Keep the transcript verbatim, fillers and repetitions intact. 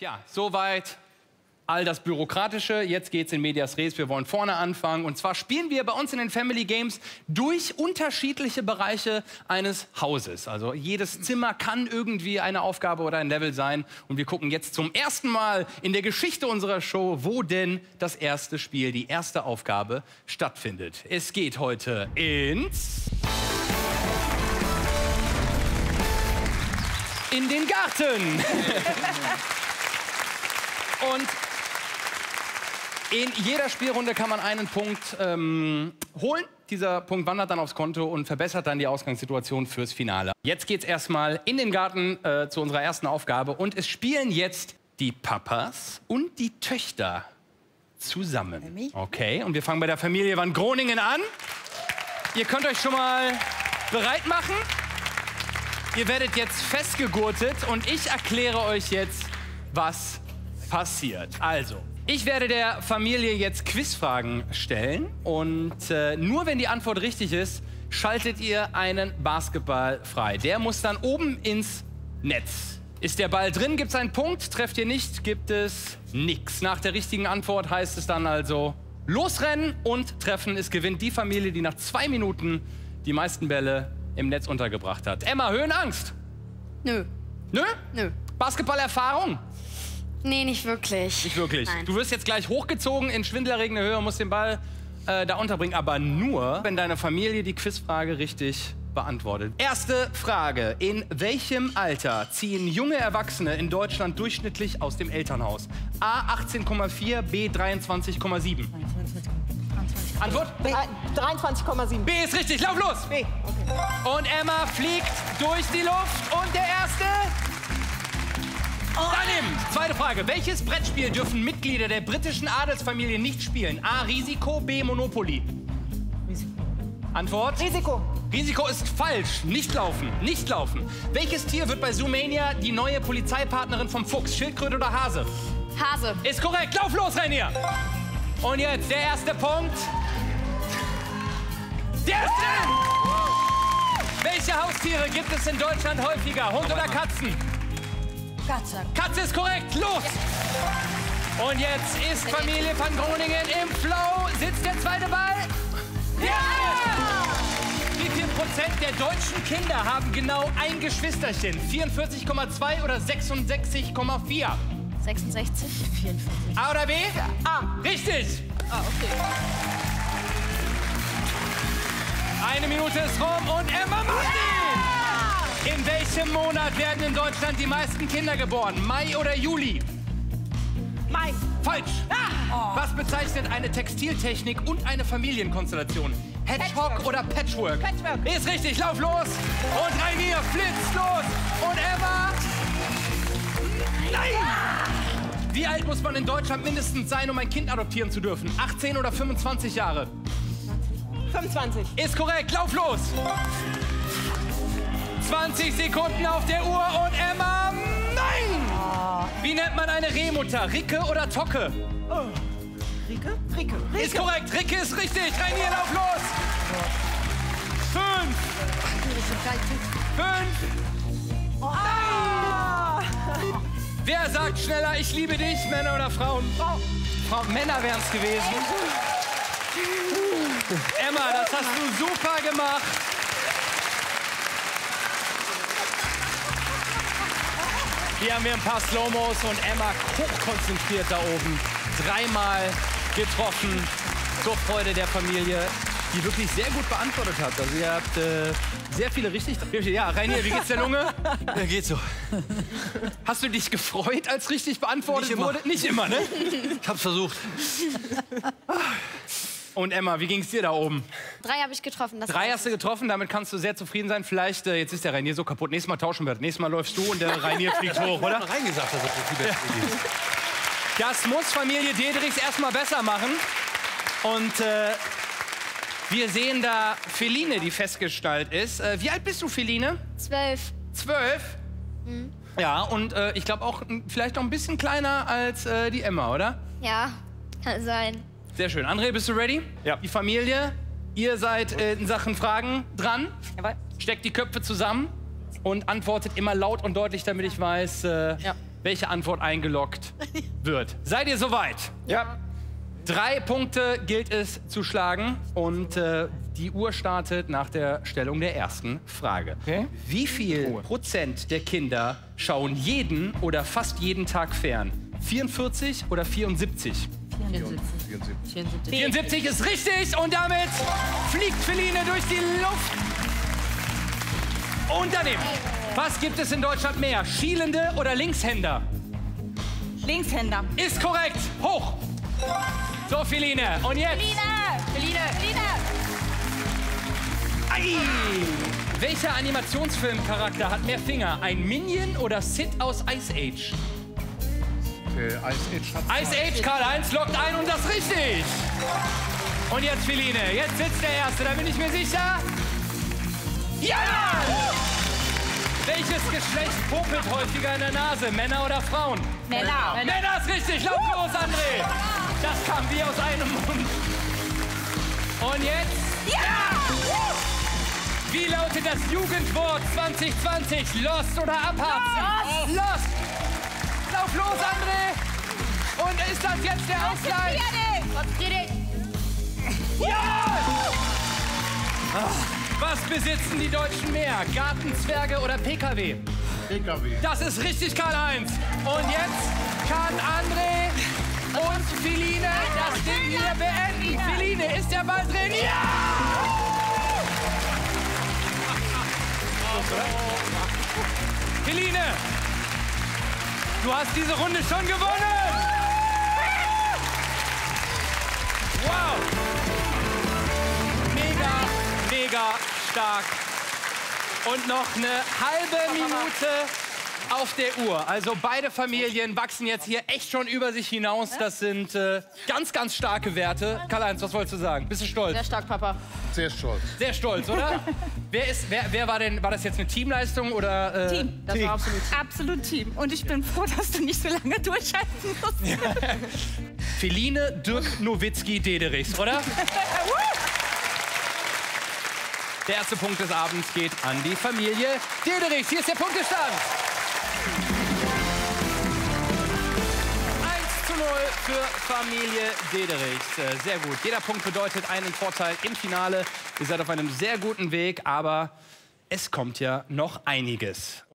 Ja, soweit all das Bürokratische. Jetzt geht's in Medias Res. Wir wollen vorne anfangen. Und zwar spielen wir bei uns in den Family Games durch unterschiedliche Bereiche eines Hauses. Also jedes Zimmer kann irgendwie eine Aufgabe oder ein Level sein. Und wir gucken jetzt zum ersten Mal in der Geschichte unserer Show, wo denn das erste Spiel, die erste Aufgabe stattfindet. Es geht heute ins... in den Garten. Und in jeder Spielrunde kann man einen Punkt ähm, holen. Dieser Punkt wandert dann aufs Konto und verbessert dann die Ausgangssituation fürs Finale. Jetzt geht's erstmal in den Garten äh, zu unserer ersten Aufgabe. Und es spielen jetzt die Papas und die Töchter zusammen. Okay, und wir fangen bei der Familie Van Groningen an. Ihr könnt euch schon mal bereit machen. Ihr werdet jetzt festgegurtet und ich erkläre euch jetzt, was passiert. Also, ich werde der Familie jetzt Quizfragen stellen und äh, nur wenn die Antwort richtig ist, schaltet ihr einen Basketball frei. Der muss dann oben ins Netz. Ist der Ball drin, gibt es einen Punkt. Trefft ihr nicht, gibt es nichts. Nach der richtigen Antwort heißt es dann also losrennen und treffen. Es gewinnt die Familie, die nach zwei Minuten die meisten Bälle im Netz untergebracht hat. Emma, Höhenangst? Nö. Nö? Nö. Basketballerfahrung? Nee, nicht wirklich. Nicht wirklich. Nein. Du wirst jetzt gleich hochgezogen in schwindelerregende Höhe und musst den Ball äh, da unterbringen. Aber nur, wenn deine Familie die Quizfrage richtig beantwortet. Erste Frage. In welchem Alter ziehen junge Erwachsene in Deutschland durchschnittlich aus dem Elternhaus? A achtzehn Komma vier, B dreiundzwanzig Komma sieben. Antwort? B. dreiundzwanzig Komma sieben. B ist richtig. Lauf los! B. Okay. Und Emma fliegt durch die Luft. Und der erste... Daneben. Zweite Frage. Welches Brettspiel dürfen Mitglieder der britischen Adelsfamilie nicht spielen? A. Risiko, B. Monopoly. Risiko. Antwort? Risiko. Risiko ist falsch. Nicht laufen. Nicht laufen. Welches Tier wird bei Zoomania die neue Polizeipartnerin vom Fuchs? Schildkröte oder Hase? Hase. Ist korrekt. Lauf los, Rainier. Und jetzt der erste Punkt. Der ist drin! Welche Haustiere gibt es in Deutschland häufiger? Hund oder Katzen? Katze. Katze ist korrekt. Los! Und jetzt ist Familie Van Groningen im Flow. Sitzt der zweite Ball? Ja! Wie viel Prozent der deutschen Kinder haben genau ein Geschwisterchen? vierundvierzig Komma zwei oder sechsundsechzig Komma vier? sechsundsechzig. vierundvierzig. A oder B? Ja. A. Richtig! Ah, okay. Eine Minute ist rum und Emma macht ihn! In welchem Monat werden in Deutschland die meisten Kinder geboren? Mai oder Juli? Mai. Falsch! Ah. Was bezeichnet eine Textiltechnik und eine Familienkonstellation? Hedgehog Patchwork. oder Patchwork? Patchwork. Ist richtig, lauf los! Und Rainier flitzt los! Und Emma... Nein! Wie alt muss man in Deutschland mindestens sein, um ein Kind adoptieren zu dürfen? achtzehn oder fünfundzwanzig Jahre? fünfundzwanzig. Ist korrekt, lauf los! zwanzig Sekunden auf der Uhr und Emma... Nein! Wie nennt man eine Rehmutter? Ricke oder Tocke? Oh. Rike? Rike. Rike. Ist korrekt, Ricke ist richtig. Rainier, lauf los! Fünf! Fünf! Ah. Wer sagt schneller, ich liebe dich, Männer oder Frauen? Frau. Frau, Männer wären es gewesen. Emma, das hast du super gemacht. Hier haben wir ein paar Slow-Mos und Emma hochkonzentriert da oben. Dreimal getroffen. Zur Freude der Familie, die wirklich sehr gut beantwortet hat. Also ihr habt äh, sehr viele richtig... Ja, Rainier, wie geht's der Lunge? Ja, geht so. Hast du dich gefreut, als richtig beantwortet Nicht immer. wurde? Nicht immer, ne? Ich hab's versucht. Und Emma, wie ging's dir da oben? Drei habe ich getroffen. Das Drei weiß hast du getroffen, damit kannst du sehr zufrieden sein. Vielleicht, äh, jetzt ist der Rainier so kaputt, nächstes Mal tauschen wir. Nächstes Mal läufst du und der Rainier fliegt hoch, oder? Ich hab reingesagt, dass das die beste Idee ist. Das muss Familie Dedrichs erstmal besser machen. Und äh, wir sehen da Feline, die festgestellt ist. Äh, wie alt bist du, Feline? ich. Zwölf. Zwölf? Mhm. Ja, und äh, ich glaube auch m, vielleicht noch ein bisschen kleiner als äh, die Emma, oder? Ja, kann sein. Sehr schön. André, bist du ready? Ja. Die Familie, ihr seid äh, in Sachen Fragen dran. Jawohl. Steckt die Köpfe zusammen und antwortet immer laut und deutlich, damit ich weiß, äh, Ja. welche Antwort eingeloggt wird. Seid ihr soweit? Ja. Drei Punkte gilt es zu schlagen und äh, die Uhr startet nach der Stellung der ersten Frage. Okay. Wie viel Prozent der Kinder schauen jeden oder fast jeden Tag fern? vierundvierzig oder vierundsiebzig? vierundsiebzig. vierundsiebzig ist richtig und damit fliegt Feline durch die Luft. Und daneben. Was gibt es in Deutschland mehr? Schielende oder Linkshänder? Linkshänder. Ist korrekt. Hoch. So, Feline. Und jetzt? Feline, Feline. Ei. Welcher Animationsfilmcharakter hat mehr Finger? Ein Minion oder Sid aus Ice Age? Äh, Ice Age hat Ice Age, Karl-Heinz lockt ein und das richtig. Und jetzt, Feline. Jetzt sitzt der Erste. Da bin ich mir sicher. Ja! Welches Geschlecht popelt häufiger in der Nase? Männer oder Frauen? Männer. Männer ist richtig. Lauf los, André. Das kam wie aus einem Mund. Und jetzt? Ja! Wie lautet das Jugendwort zwanzig zwanzig? Lost oder abhaben? Lost. Lauf los, André. Und ist das jetzt der Ausgleich? Ja! Was besitzen die Deutschen mehr? Gartenzwerge oder P K W? P K W. Das ist richtig, Karl-Heinz. Und jetzt kann André und Feline das Ding hier beenden. Feline, ist der Ball drin? Ja! Feline, du hast diese Runde schon gewonnen. Wow. Mega, mega stark. Und noch eine halbe Minute auf der Uhr. Also beide Familien wachsen jetzt hier echt schon über sich hinaus. Das sind äh, ganz, ganz starke Werte. Karl-Heinz, was wolltest du sagen? Bist du stolz? Sehr stark, Papa. Sehr stolz. Sehr stolz, oder? wer, ist, wer, wer war denn, war das jetzt eine Teamleistung oder? Äh, Team. Das war absolut Absolut Team. Und ich bin froh, dass du nicht so lange durchhalten musst. Feline, Dirk Nowitzki, Dederichs, oder? Der erste Punkt des Abends geht an die Familie Dederichs. Hier ist der Punktestand. eins zu null für Familie Dederichs. Äh, Sehr gut. Jeder Punkt bedeutet einen Vorteil im Finale. Ihr seid auf einem sehr guten Weg, aber es kommt ja noch einiges.